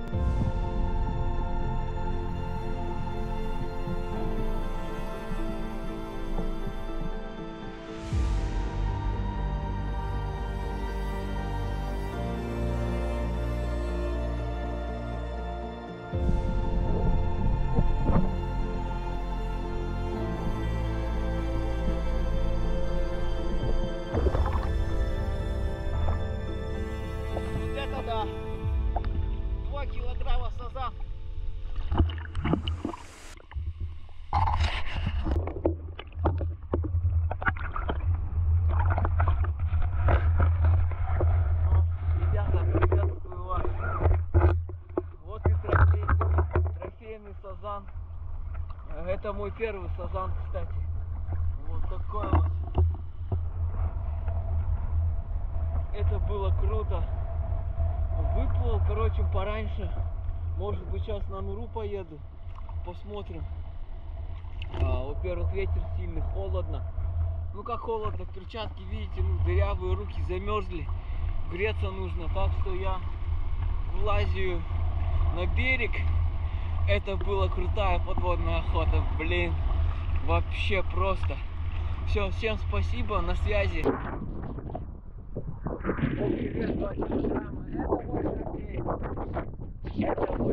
Да, 2 килограмма сазан. Ребята, приветствую вас. Вот и трофейный сазан. Это мой первый сазан, кстати. Вот такой вот. Это было круто. Выплыл, короче, пораньше. Может быть, сейчас на Нуру поеду. Посмотрим. Во-первых, ветер сильный, холодно. Ну как холодно, перчатки, видите, ну, дырявые, руки замерзли. Греться нужно. Так что я вылазию на берег. Это была крутая подводная охота. Блин, вообще просто. Все, всем спасибо, на связи. О, привет, 2 килограмма. Это мой трофей. Это